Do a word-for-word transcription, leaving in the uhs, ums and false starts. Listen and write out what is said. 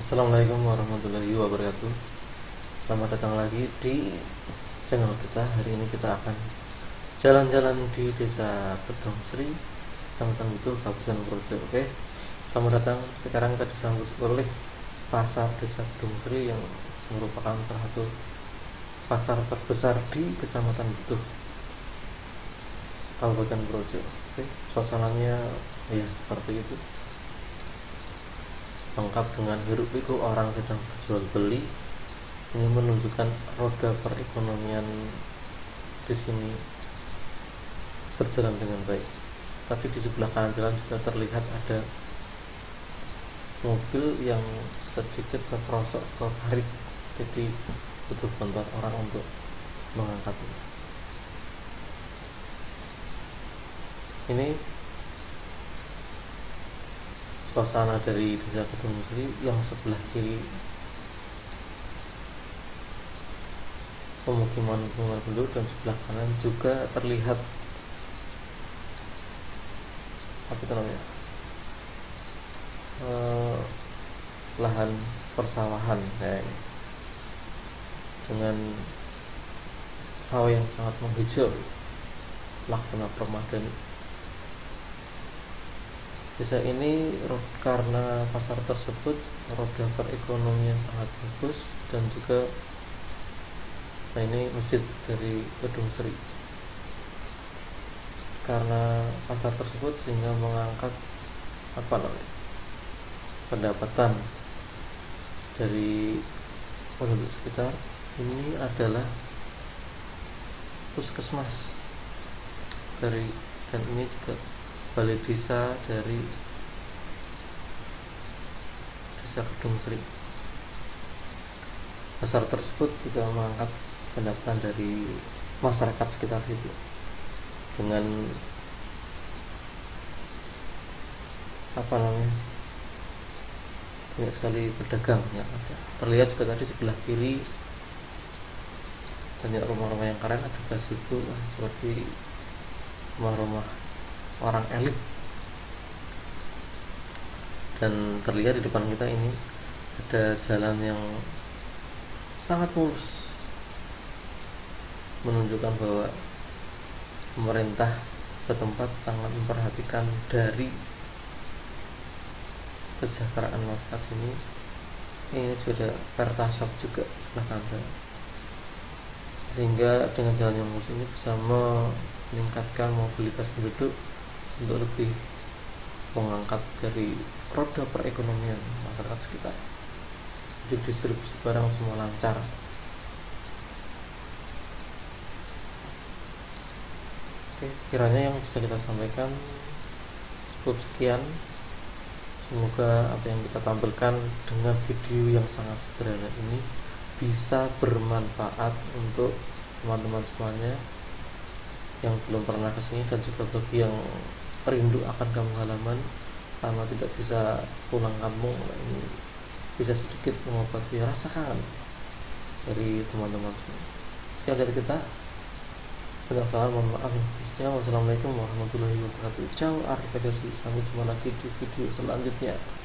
Assalamualaikum warahmatullahi wabarakatuh. Selamat datang lagi di channel kita. Hari ini kita akan jalan-jalan di Desa Gedong Sri, Kecamatan Butuh, Kabupaten Projo. Oke, selamat datang. Sekarang kita disambut oleh pasar Desa Gedong Sri yang merupakan salah satu pasar terbesar di Kecamatan Butuh, Kabupaten Projo. Oke, suasananya ya seperti itu, lengkap dengan hiruk pikuk orang sedang berjual beli. Ini menunjukkan roda perekonomian di sini berjalan dengan baik. Tapi di sebelah kanan jalan juga terlihat ada mobil yang sedikit kekerosok ke parit, jadi butuh bantuan orang untuk mengangkatnya. Ini suasana dari Desa Gedong Sri. Yang sebelah kiri pemukiman-pemukiman penduduk dan sebelah kanan juga terlihat apa itu namanya eh, lahan persawahan kayak ini, dengan sawah yang sangat menghijau laksana permadani. Desa ini karena pasar tersebut roda perekonomian sangat bagus, dan juga nah ini masjid dari Gedong Sri. Karena pasar tersebut sehingga mengangkat apa namanya pendapatan dari penduduk sekitar. Ini adalah puskesmas dari, dan ini juga balai desa dari Desa Gedong Sri. Pasar tersebut juga mengangkat pendapatan dari masyarakat sekitar situ dengan apa namanya banyak sekali pedagang yang ada. Terlihat juga tadi sebelah kiri banyak rumah-rumah yang keren, ada gazebo seperti rumah-rumah orang elit. Dan terlihat di depan kita ini ada jalan yang sangat mulus, menunjukkan bahwa pemerintah setempat sangat memperhatikan dari kesejahteraan masyarakat sini. Ini juga ada Pertasop juga sebelah kanan, sehingga dengan jalan yang mulus ini bisa meningkatkan mobilitas penduduk untuk lebih mengangkat dari roda perekonomian masyarakat sekitar. Jadi distribusi barang semua lancar. Oke, kiranya yang bisa kita sampaikan cukup sekian. Semoga apa yang kita tampilkan dengan video yang sangat sederhana ini bisa bermanfaat untuk teman-teman semuanya yang belum pernah kesini, dan juga bagi yang rindu akan kampung halaman karena tidak bisa pulang kampung. Ini bisa sedikit mengobati rasa kangen dari teman-teman semua. Sekian dari kita. Banyak salam, mohon maaf yang sebesarnya. Wassalamualaikum warahmatullahi wabarakatuh. Ciao, arrivederci. Sampai jumpa lagi di video selanjutnya.